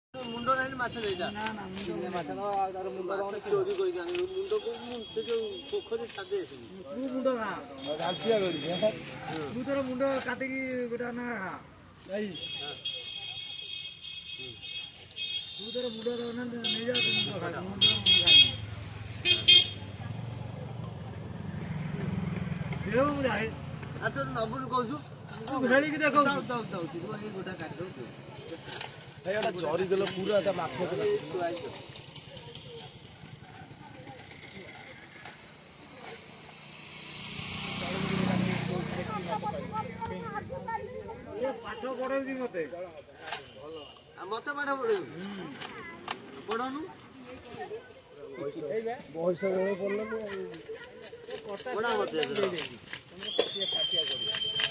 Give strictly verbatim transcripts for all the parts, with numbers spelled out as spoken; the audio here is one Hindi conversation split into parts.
मुंडो नहीं माछ देइदा ना ना मुंडो माछ न तार मुंडो चोरी करी के मुंडो को से जो पोखरी छादे आसी तू मुंडो खा झालसिया करी तू तोर मुंडो काटी की बेटा ना खा भाई तू तोर मुंडो ना नहीं जा तू मुंडो खा मुंडो खाई देव मुझे आ तो नबुल कहू तू भेड़ी की देखो दाऊ दाऊ दाऊ तू ये गोटा काट दो तू एटा जरी गेल पूरा त माखो त ये पाठ पढाउ दी मते आ मते पाठ पढाउ पढाउनु बयस गळे पढल पढा मते पाटिया पाटिया करी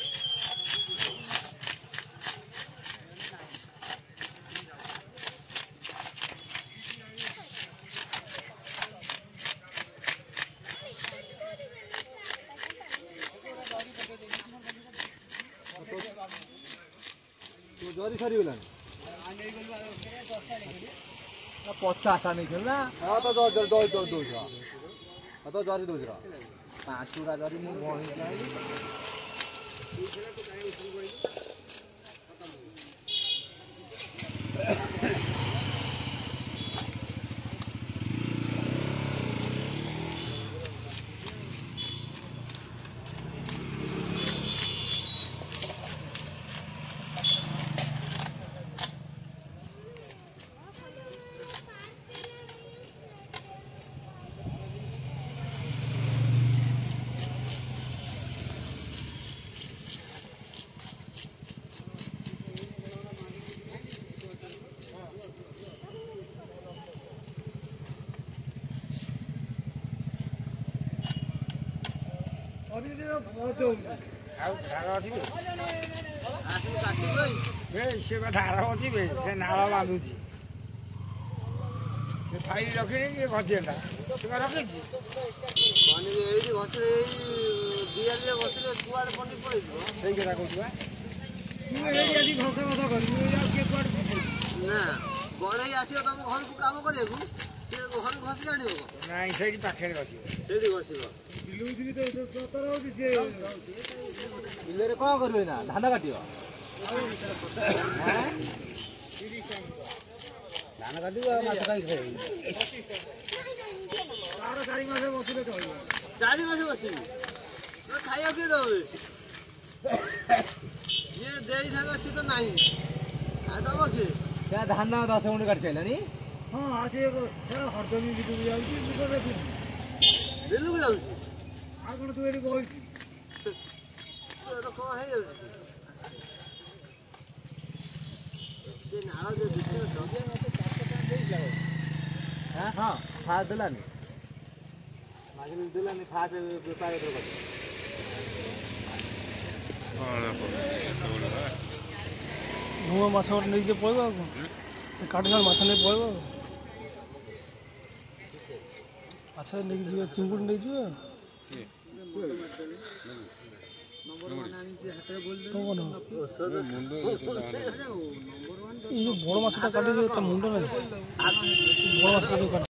तो जरी सरी गला पचास टा नहीं ना हाँ तो दो दो दो दो हाँ तो जरी दो पाँच टा जरी मु अभी ने बहुत आउ धारा अछि बे आसी काटी गई बे से धारा अछि बे से नाळ बांधुची से फाइल रखिनी के गजेटा से रखी छी पानी एई घसे एई दियाले बसले कुआर पानी पड़े जो सही केरा कहू बा तू एई आसी घसे घसा कर या के कुआर ना बड़े आसी तम घर को काम करे को से घर घस गाणी हो नाही सेही पाखे घसी सेही घसीबो बिलुदिनी तो तोतर होती जे बिलरे को करबे ना धान काटियो हैं धान काटियो माछ काई खाई तार चारि मासे बसिले चलियो चारि मासे बसिबी तो खाइयो के दबे ये देई थाका से तो नाही आ दबो के या धान दस गुंड काट छैलानी हां आज एक हरदमी बिदु जाउची बिदु रे बिलु जाउची आगण तू एरी बोल तो को है ये नाला जो दिखे दबे मते काट काट देई जाओ हां हां खा देलानी मागिल देलानी खा से व्यापार कर नुआ माछ नहीं जे पळबा से काटगा माछ नहीं पळबा अच्छा नहीं जो चिंगुड़ नहीं जो नंबर वन आनी जे हाथे बोल दे तो कोन मुंडो ये बड़ माछटा काटी जे त मुंडो नहीं बड़ माछ